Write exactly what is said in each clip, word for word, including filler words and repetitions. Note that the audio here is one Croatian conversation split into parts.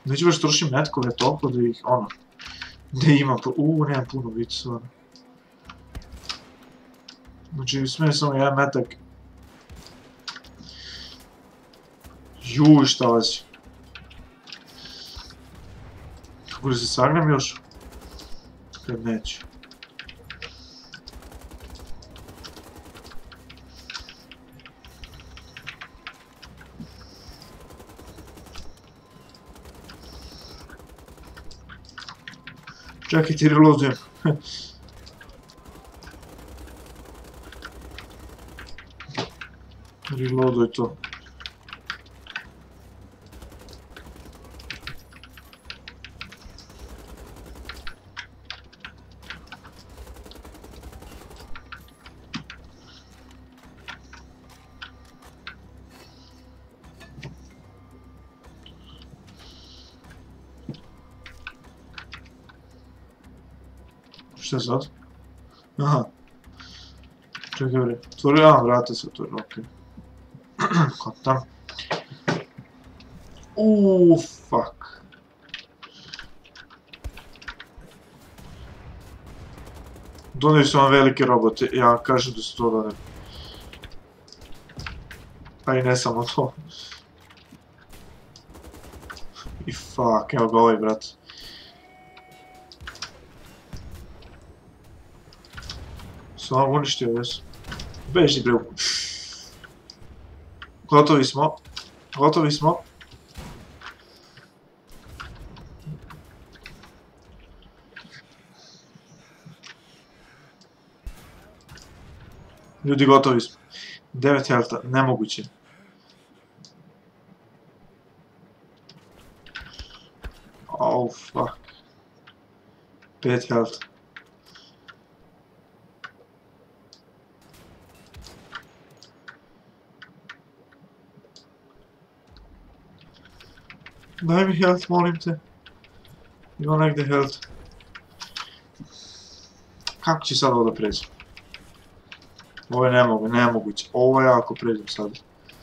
Neću baš trošim metkove toliko da ih, ono, da ima, uuu, nemam puno biti stvarno. Znači, smije samo jedan metak. Juj, šta vazi. Kako da se sagnem još? Kad neću. Čekaj ti reloadujem. Reloaduj to. Šta sad? Aha. Čekaj bre, otvori, a vrata se otvori, okej. Kako tam? Uuuu, fuck. Donaju su vam velike robote, ja kažem da su to donaju. Pa i ne samo to. I fuck, evo ga ovaj brat. Samo uništio jesu. Beži bre. Gotovi smo. Gotovi smo. Ljudi, gotovi smo. devet healtha, nemoguće. Oh, fuck. pet healtha. Daj mi health, molim te. Ima negdje health. Kako će sad ovo da pređem? Ovo je nemogu, nemoguće. Ovo je jako pređem sad.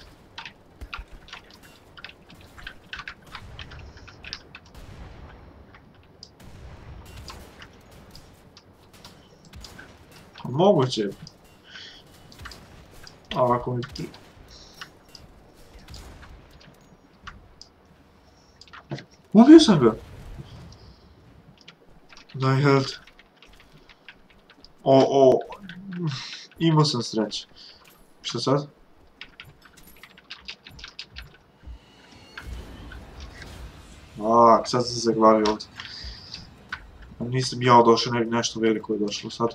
Moguće je. Ovako mi pri... Ubio sam ga! Daj health. O, o... Imao sam sreće. Šta sad? Ak, sad sam se zaglavio ovdje. Nisam ja došao, nešto veliko je došlo sad.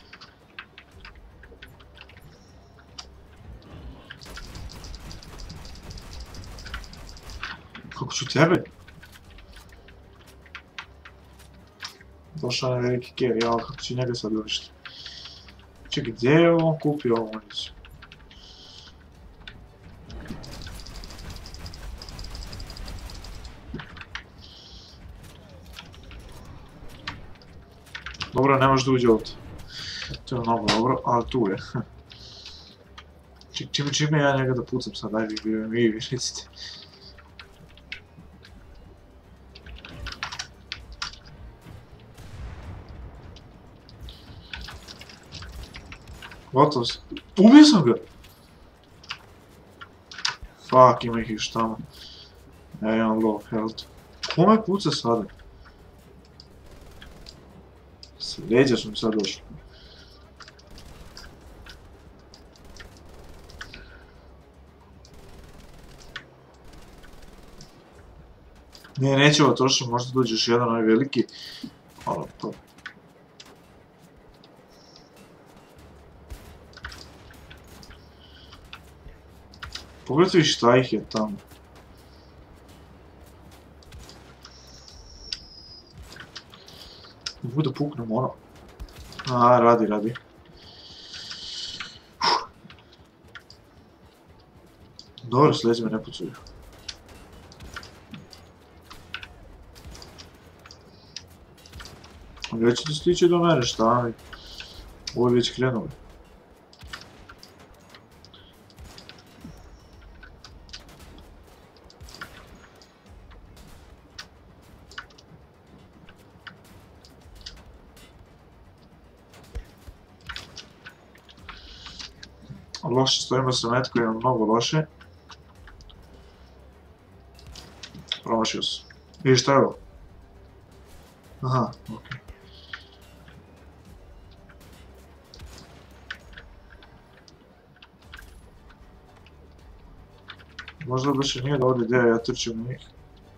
Kako ću tebe? Došao je veliki kev, jel, kako ću njega sad uništiti? Čekaj, gdje je on kupio ovu municiju? Dobro, ne može da uđe ovdje. To je mnogo dobro, ali tu je. Čime čime ja njega da pucam sad, daj vi vi vi recite. Gotovo se. Ubio sam ga! Fuck, ima ih još tamo. Ja imam low health. Kome puca sada? S leđa su mi sad došli. Ne, neće ovo trošiti, možda dođeš jedan onaj veliki. Ali to... Pogledaj šta ih je tamo. Ne bude puknem ono. A, radi, radi. Dobro, s leđima ne pucuju. Već da stiče do mene, šta mi? Ovo je već krenulo. Loše stojimo sa metkovima, mnogo loše. Promašio sam. I šta je ovo? Aha, okej. Možda baš i nije dobra ideja, ja trčim na njih.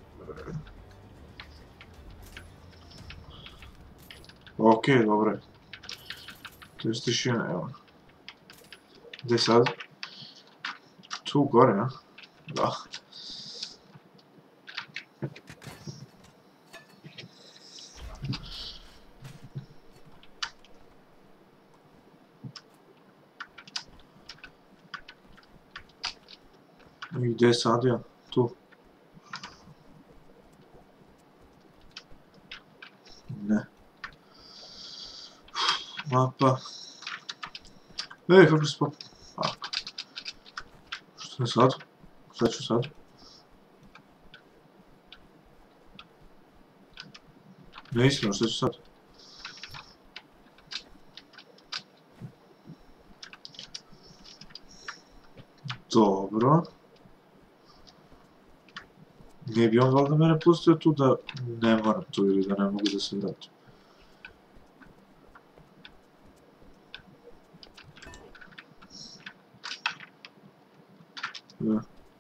Okej, dobro je. To je tišina, evo. Gdje sad? Tu gore, a? Da. I gdje sad ja? Tu. Ne. Mapa. Ej, kako se pop... Ako. Što je sad? Šta ću sad? Ne iskreno, što ću sad? Dobro. Ne bi on valjda mene pustio tu da ne moram tu ili da ne mogu da se vratim. Da.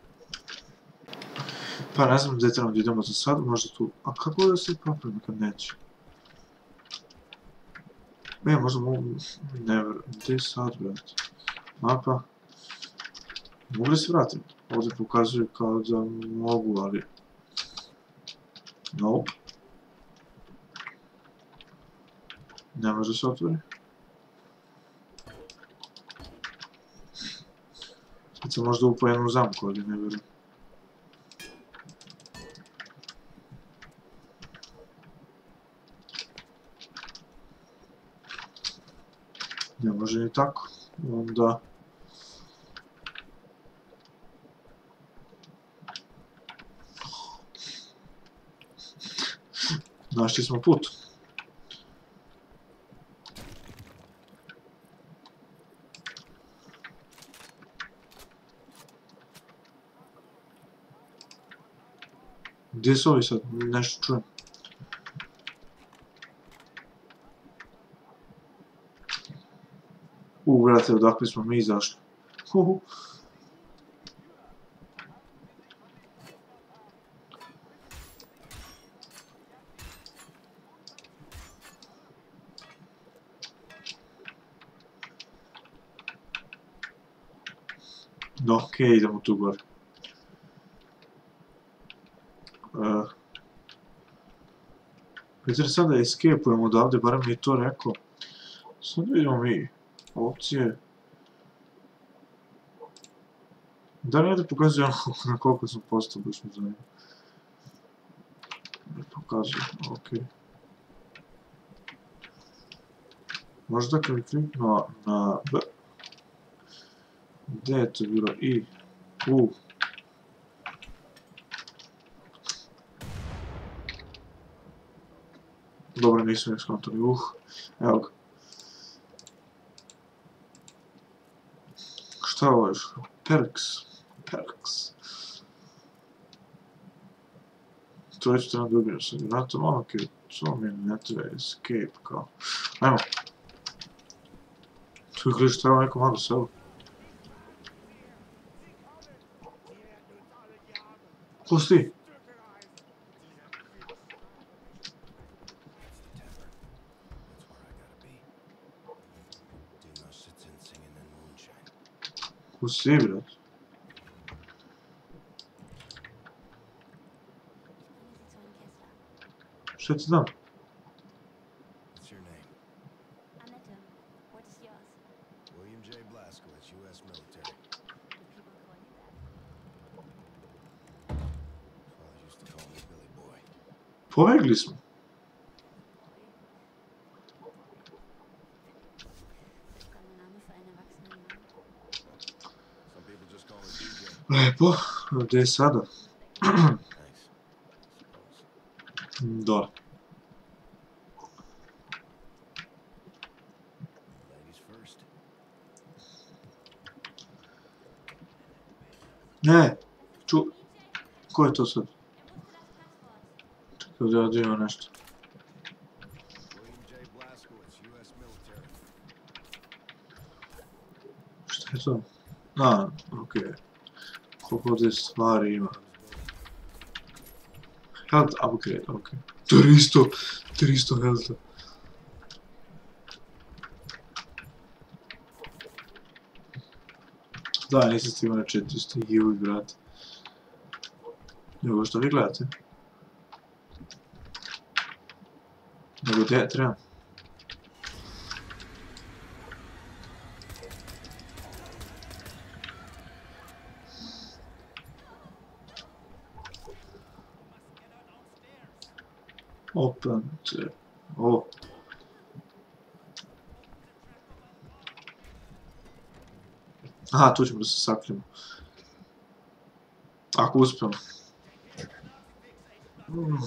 Pa ne znam gdje trebam da idemo za sad, možda tu... A kako da se popravim kad neće? Ne, možda mogu... Ne vjerujem, gdje sad, brate? Mapa... Mogu li se vratim? Ovdje pokazuju kao da mogu, ali... Nope. Ne može se otvori. Sad sam možda upao jednu zamku, ali ne vjerujem. Ne može ni tako. Onda... Našli smo put. Gdje su ovi sad? Nešto čujem. U, brate, odakle smo mi izašli. Huhu. No, okej, okay, idemo tu gore. Uh, Interesantno da escape-ujemo odavde, barem mi je to rekao. Sad vidimo mi opcije. Da li ovdje pokazuje na koliko sam postao, baš mi zanima. Ne pokazuje, okej. Okay. Možda kad kliknuo na B. Gdje je to bilo? I. U. Dobro, nisam ih skontali. Uh. Evo ga. Šta je ovo još? Perks. Perks. To već trebam da ubijem sad. Vratno malo ok. To mi ne treba escape kao. Ajmo. Tu je kliš treba neko malo selu. Ko si ti? Ko si, brat? Šta ti dam? What's your name? I met him. What is yours? William J. Blazkowicz, U S military. Do people call you that? Father used to call me Billy Boy. Pobegli smo. Bescheuerter Name für einen erwachsenen Mann. Some people just call me D J. Lepo. Gdje je sada? Thanks. Suppose. Dole. Ladies first. Ne, ču... Ko je to sad? Čekaj da ja dijem nešto. William J. Blazkowicz, U S military. Šta je to? A, okej. Koliko ovdje stvari ima. Health upgrade, okej. tristo, tristo healtha. Da, nisam stigao na četiristo, juj, brate. Nego što vi gledate? Nego gdje trebam? Open, če... O. Aha, tu ćemo da se sakrijemo. Ako uspijemo. Mm.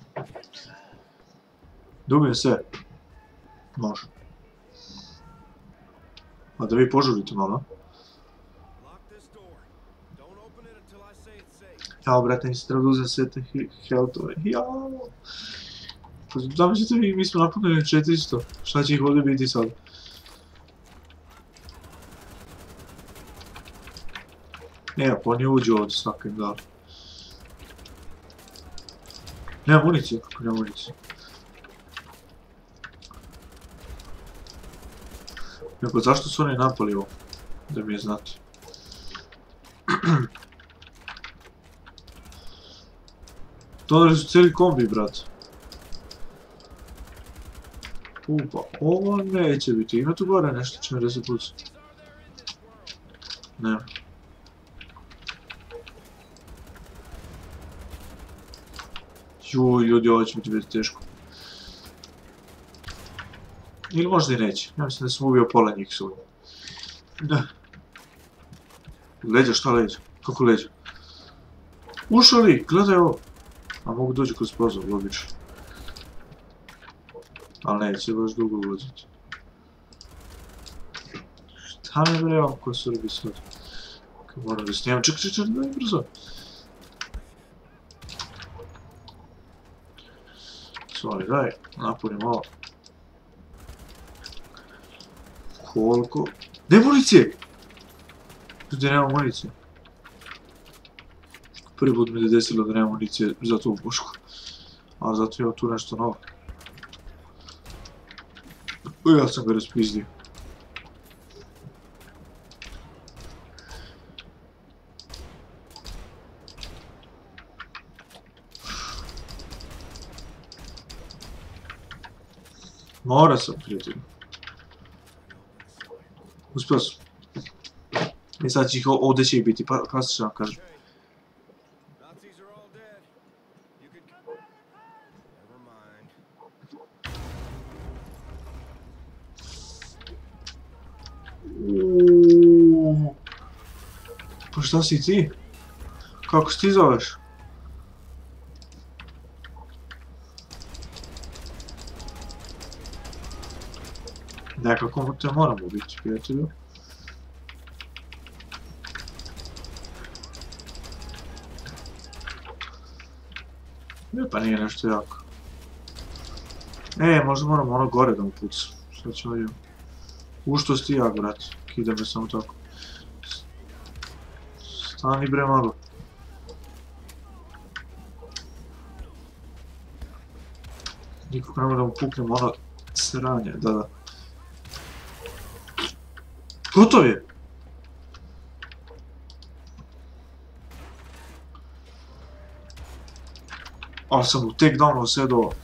Dubijem se. Može. A da vi požurite malo. Lock this door. Don't open it until I say it's safe. Jao, brate, nisi treba da uzem sve te healthove. Jao. Zamislite vi, mi smo napunili četiristo. Šta će ih ovdje biti sad? Ne, pa oni uđu ovdje svakim dan. Nema municije, kako nema municije. Nego, zašto su oni napali ovo? Da mi je znati. Donali su cijeli kombi, brate. Upa, ovo neće biti. Ima tu gore nešto će mi da se puca. Nema. Juj, ljudi, ovo će biti biti teško. Ili možda i neće. Ja mislim da sam ubio pola njih svoj. Da. Leđa, šta leđa? Kako leđa? Ušao li? Gledaj ovo. A mogu dođi kroz prozor, logično. Ali neće baš dugo ulaziti. Šta mi bre ovo ko Srbi sad? Moram da snimam, čekaj, čekaj, čekaj, daj brzo. Sorry, daj, napunim ovo. Koliko? Ne municije! Gdje nema municije? Prvi put mi je desilo da nema municije za tu pušku. A zato je tu nešto novo. Ja sam ga raspizdio. Mora sam, prijatelj. Uspio sam. I sad će ih ovdje će ih biti, pa kasno ću vam kažem. Nazis are all dead. You could... Never mind. Uuuu. Pa šta si ti? Kako si ti zoveš? Nekako te moramo biti, prijatelju. Ne, pa nije nešto jako. E, možda moramo ono gore da mu pucam. Šta ćemo vidjeti? U što si ti jak, brate? Kida me samo tako. Stani bre malo. Nikog nema da mu puknem ono sranje, da da. Gotov je! Ali sam u takedownu sedao